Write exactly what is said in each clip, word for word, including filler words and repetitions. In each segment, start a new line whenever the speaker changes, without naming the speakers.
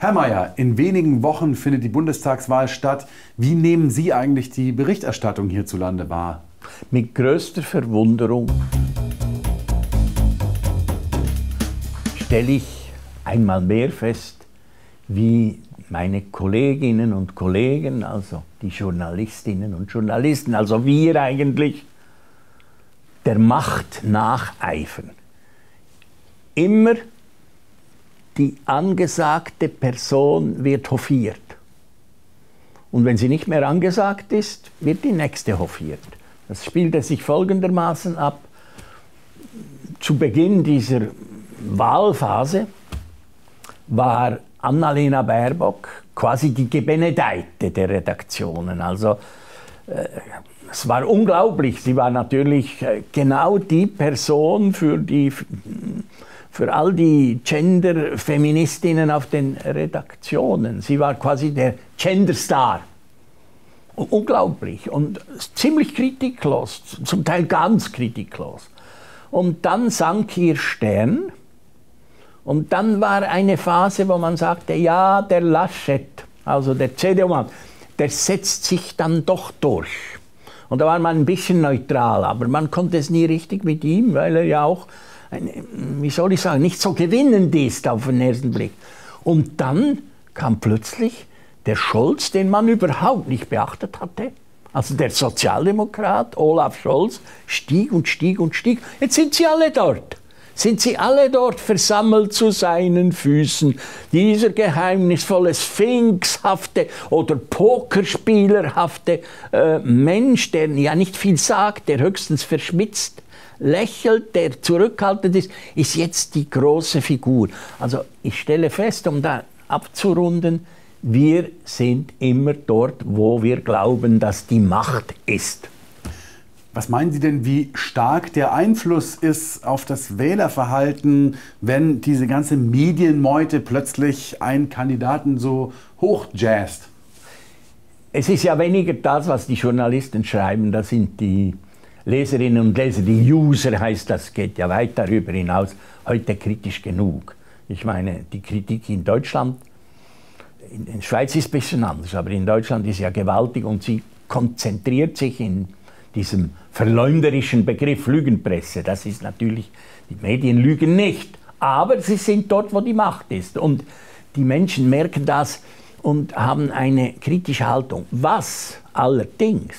Herr Mayer, in wenigen Wochen findet die Bundestagswahl statt. Wie nehmen Sie eigentlich die Berichterstattung hierzulande wahr?
Mit größter Verwunderung stelle ich einmal mehr fest, wie meine Kolleginnen und Kollegen, also die Journalistinnen und Journalisten, also wir eigentlich, der Macht nacheifern. Immer die angesagte Person wird hofiert. Und wenn sie nicht mehr angesagt ist, wird die nächste hofiert. Das spielte sich folgendermaßen ab. Zu Beginn dieser Wahlphase war Annalena Baerbock quasi die Gebenedeite der Redaktionen. Also äh, es war unglaublich. Sie war natürlich äh, genau die Person für die für all die Gender-Feministinnen auf den Redaktionen. Sie war quasi der Genderstar. Unglaublich und ziemlich kritiklos, zum Teil ganz kritiklos. Und dann sank ihr Stern und dann war eine Phase, wo man sagte, ja, der Laschet, also der C D U-Mann, der setzt sich dann doch durch. Und da war man ein bisschen neutral, aber man konnte es nie richtig mit ihm, weil er ja auch Eine, wie soll ich sagen, nicht so gewinnend ist auf den ersten Blick. Und dann kam plötzlich der Scholz, den man überhaupt nicht beachtet hatte. Also der Sozialdemokrat Olaf Scholz stieg und stieg und stieg. Jetzt sind sie alle dort. Sind sie alle dort versammelt zu seinen Füßen. Dieser geheimnisvolle, sphinxhafte oder pokerspielerhafte äh, Mensch, der ja nicht viel sagt, der höchstens verschmitzt lächelt, der zurückhaltend ist, ist jetzt die große Figur. Also ich stelle fest, um da abzurunden, wir sind immer dort, wo wir glauben, dass die Macht ist.
Was meinen Sie denn, wie stark der Einfluss ist auf das Wählerverhalten, wenn diese ganze Medienmeute plötzlich einen Kandidaten so hochjazzt?
Es ist ja weniger das, was die Journalisten schreiben, das sind die Leserinnen und Leser, die User heißt das, geht ja weit darüber hinaus, heute kritisch genug. Ich meine, die Kritik in Deutschland, in der Schweiz ist es ein bisschen anders, aber in Deutschland ist ja gewaltig und sie konzentriert sich in diesem verleumderischen Begriff Lügenpresse. Das ist natürlich, die Medien lügen nicht, aber sie sind dort, wo die Macht ist. Und die Menschen merken das und haben eine kritische Haltung. Was allerdings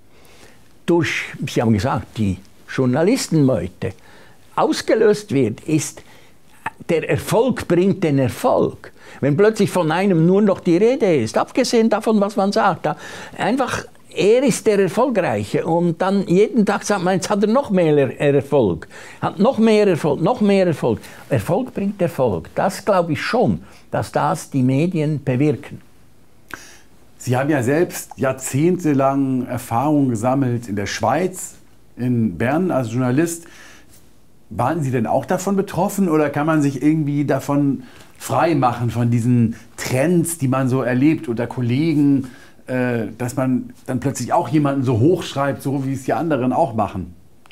durch, Sie haben gesagt, die Journalistenmeute ausgelöst wird, ist, der Erfolg bringt den Erfolg. Wenn plötzlich von einem nur noch die Rede ist, abgesehen davon, was man sagt, einfach, er ist der Erfolgreiche und dann jeden Tag sagt man, jetzt hat er noch mehr Erfolg, hat noch mehr Erfolg, noch mehr Erfolg. Erfolg bringt Erfolg. Das glaube ich schon, dass das die Medien bewirken.
Sie haben ja selbst jahrzehntelang Erfahrung gesammelt in der Schweiz, in Bern als Journalist. Waren Sie denn auch davon betroffen oder kann man sich irgendwie davon frei machen, von diesen Trends, die man so erlebt unter Kollegen, äh, dass man dann plötzlich auch jemanden so hochschreibt, so wie es die anderen auch machen?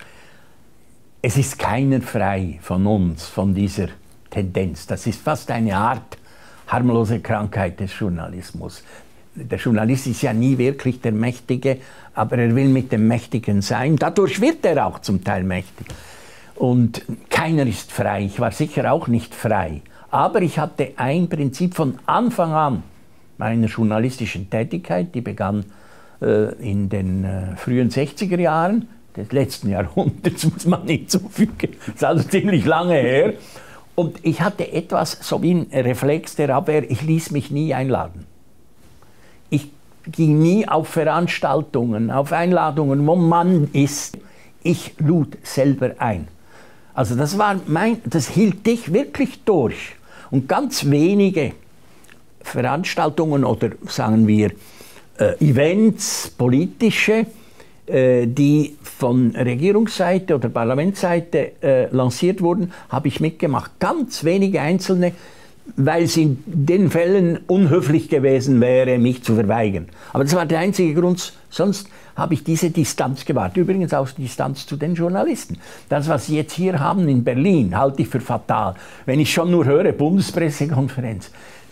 Es ist keiner frei von uns, von dieser Tendenz. Das ist fast eine Art harmlose Krankheit des Journalismus. Der Journalist ist ja nie wirklich der Mächtige, aber er will mit dem Mächtigen sein. Dadurch wird er auch zum Teil mächtig. Und keiner ist frei. Ich war sicher auch nicht frei. Aber ich hatte ein Prinzip von Anfang an meiner journalistischen Tätigkeit, die begann äh, in den äh, frühen sechziger Jahren des letzten Jahrhunderts, muss man hinzufügen. Das ist also ziemlich lange her. Und ich hatte etwas, so wie ein Reflex der Abwehr, ich ließ mich nie einladen. Ich ging nie auf Veranstaltungen, auf Einladungen, wo man ist. Ich lud selber ein. Also das war mein, das hielt ich wirklich durch. Und ganz wenige Veranstaltungen oder sagen wir äh, Events, politische, äh, die von Regierungsseite oder Parlamentsseite äh, lanciert wurden, habe ich mitgemacht. Ganz wenige einzelne, weil es in den Fällen unhöflich gewesen wäre, mich zu verweigern. Aber das war der einzige Grund, sonst habe ich diese Distanz gewahrt. Übrigens auch Distanz zu den Journalisten. Das, was Sie jetzt hier haben in Berlin, halte ich für fatal. Wenn ich schon nur höre, Bundespressekonferenz,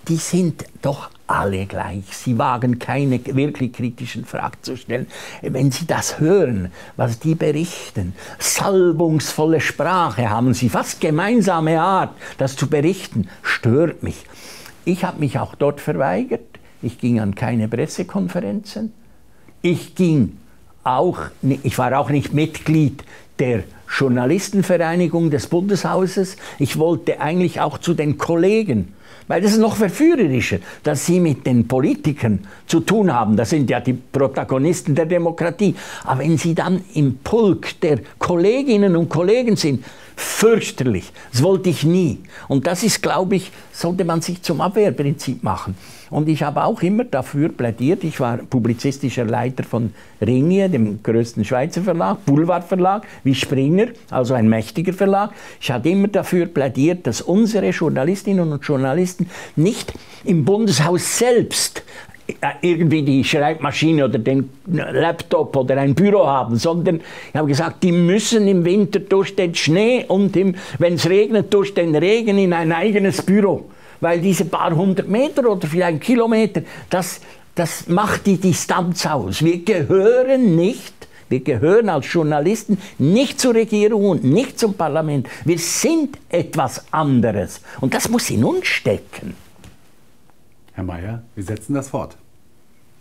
die sind doch alle gleich. Sie wagen keine wirklich kritischen Fragen zu stellen. Wenn Sie das hören, was die berichten, salbungsvolle Sprache haben sie, fast gemeinsame Art, das zu berichten, stört mich. Ich habe mich auch dort verweigert. Ich ging an keine Pressekonferenzen. Ich ging auch, ich war auch nicht Mitglied der Journalistenvereinigung des Bundeshauses. Ich wollte eigentlich auch zu den Kollegen, weil das ist noch verführerischer, dass sie mit den Politikern zu tun haben. Das sind ja die Protagonisten der Demokratie. Aber wenn sie dann im Pulk der Kolleginnen und Kollegen sind, fürchterlich. Das wollte ich nie. Und das ist, glaube ich, sollte man sich zum Abwehrprinzip machen. Und ich habe auch immer dafür plädiert, ich war publizistischer Leiter von Ringier, dem größten Schweizer Verlag, Boulevardverlag, wie Springer, also ein mächtiger Verlag. Ich habe immer dafür plädiert, dass unsere Journalistinnen und Journalisten nicht im Bundeshaus selbst irgendwie die Schreibmaschine oder den Laptop oder ein Büro haben, sondern ich habe gesagt, die müssen im Winter durch den Schnee und wenn es regnet, durch den Regen in ein eigenes Büro. Weil diese paar hundert Meter oder vielleicht einen Kilometer, das, das macht die Distanz aus. Wir gehören nicht, wir gehören als Journalisten nicht zur Regierung und nicht zum Parlament. Wir sind etwas anderes und das muss in uns stecken.
Herr Mayer, wir setzen das fort.